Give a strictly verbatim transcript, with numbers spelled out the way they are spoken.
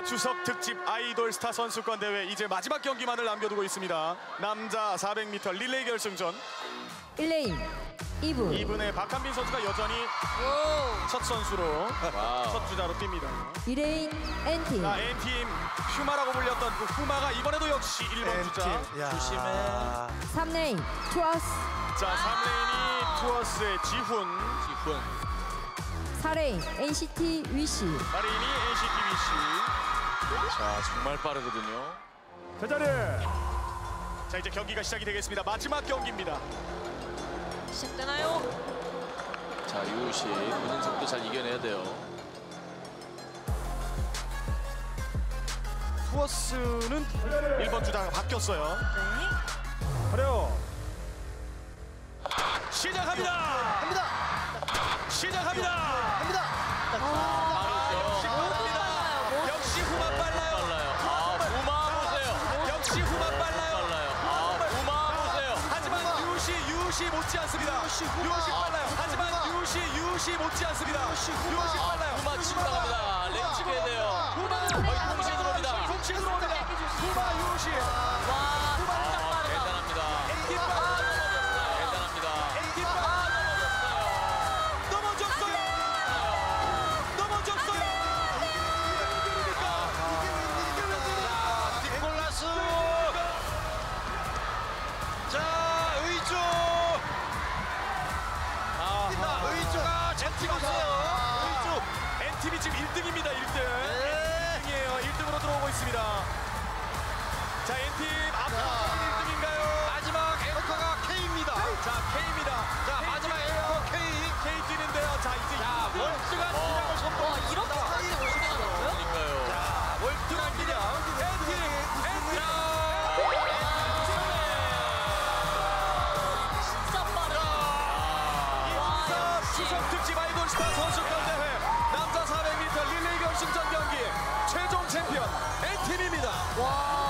추석 특집 아이돌 스타 선수권 대회 이제 마지막 경기만을 남겨두고 있습니다. 남자 사백 미터 릴레이 결승전. 일 레인 이분. 이분의 박한빈 선수가 여전히 오. 첫 선수로 와우. 첫 주자로 뜁니다. 이 레인 엔팀. 자, N팀 휴마라고 불렸던 그 후마가 이번에도 역시 일 번 주자. 야. 조심해. 삼 레인 투어스. 자, 삼 레인이 투어스의 지훈. 지훈. 사 레인 엔시티 위시. 마린이 엔시티 위시. 자, 정말 빠르거든요. 제자리. 자, 이제 경기가 시작이 되겠습니다. 마지막 경기입니다. 시작되나요? 자, 유우시 본인 속도 잘 이겨내야 돼요. 투어스는 일 번 주자가 바뀌었어요. 네. 하려. 시작합니다. 합니다. 시작합니다. 합니다. 역시 빠릅니다. 역시 후마 빨라요. 빨라요. 아, 우마 보세요. 역시 후마 빨라요. 빨라요. 아, 우마 보세요. 하지만 유시 유시 못지 않습니다. 유시 빨라요. 하지만 유시 유시 못지 않습니다. 유시 빨라요. 우마 치고 나갑니다. 랭 치게 돼요. 후마 거의 동시에 들어옵니다. 동시에 들어옵니다. 후마 유시. 와, 진짜 아, 빠르다. 대단합니다. 엔티 아, 빨라요. 넘어졌어요. 대단합니다. 엔티 아, 빨라요. 넘어졌어요. 넘어졌어요. 넘어졌어요. 니콜라스. 자, 의조. 아, 의조가 잘 찍었어요. 의조. N팀이 지금 일 등입니다. 일 등. 일 등이에요. 일 등으로 들어오고 있습니다. 자, N팀 앞으로 일 등인가요? 마지막 앵커가 K입니다. 자, K입니다. 자, K 마지막 뛰는데요. 앵커 K. K 뛰는데요. 자, 이제 자, 이 등. 월드가 시작을 와, 선보입니다. 이렇게 빨리 올수가 나고요? 그러니까요. 자, 월등합니다. N팀, N팀. 진짜 빠르다. 이십사 추석 특집 아이돌 스타 선수권 대회 남자 사백 미터 릴레이 결승전 경기 최종 챔피언 N팀입니다. 와.